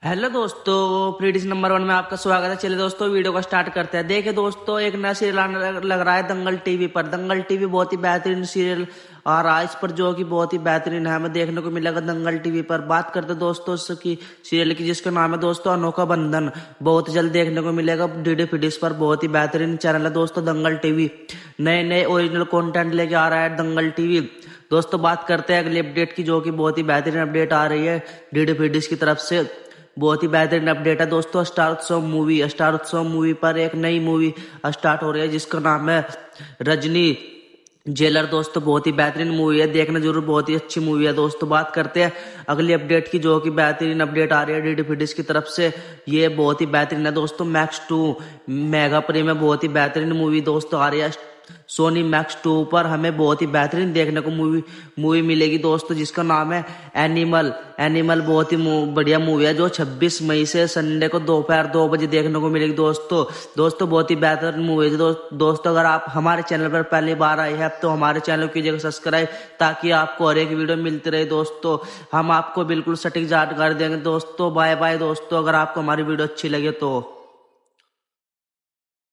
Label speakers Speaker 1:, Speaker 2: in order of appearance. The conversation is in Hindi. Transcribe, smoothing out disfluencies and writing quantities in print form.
Speaker 1: हेलो दोस्तों, प्रीडिस नंबर 1 में आपका स्वागत है। चलिए दोस्तों, वीडियो को स्टार्ट करते हैं। देखिए दोस्तों, एक नया सीरियल आने लग रहा है दंगल टीवी पर। दंगल टीवी बहुत ही बेहतरीन सीरियल आ रहा है इस पर, जो कि बहुत ही बेहतरीन है, हमें देखने को मिलेगा दंगल टीवी पर। बात करते हैं दोस्तों इसकी सीरियल की, जिसका नाम है दोस्तों अनोखा बंधन। बहुत जल्द देखने को मिलेगा डीडी फिडिस पर। बहुत ही बेहतरीन चैनल है दोस्तों दंगल टीवी। नए नए ओरिजिनल कंटेंट लेके आ रहा है दंगल टीवी। दोस्तों बात करते हैं अगली अपडेट की, जो कि बहुत ही बेहतरीन अपडेट आ रही है डीडी फिडिस की तरफ से। बहुत ही बेहतरीन अपडेट है दोस्तों। स्टार उत्सव मूवी पर एक नई मूवी स्टार्ट हो रही है, जिसका नाम है रजनी जेलर। दोस्तों बहुत ही बेहतरीन मूवी है, देखना जरूर, बहुत ही अच्छी मूवी है। दोस्तों बात करते हैं अगली अपडेट की, जो कि बेहतरीन अपडेट आ रही है डीडी फिडिस की तरफ से। ये बहुत ही बेहतरीन है दोस्तों। मैक्स 2 मेगा प्री में बहुत ही बेहतरीन मूवी दोस्तों आ रही है सोनी मैक्स 2 पर। हमें बहुत ही बेहतरीन देखने को मूवी मिलेगी दोस्तों, जिसका नाम है एनिमल बहुत ही बढ़िया मूवी है, जो 26 मई से संडे को दोपहर 2 बजे देखने को मिलेगी दोस्तों बहुत ही बेहतरीन मूवी है दोस्तों। अगर आप हमारे चैनल पर पहली बार आए हैं तो हमारे चैनल कीजिएगा सब्सक्राइब, ताकि आपको हर एक वीडियो मिलती रहे दोस्तों। हम आपको बिल्कुल सटीक जानकारी देंगे दोस्तों। बाय बाय दोस्तों, अगर आपको हमारी वीडियो अच्छी लगे तो।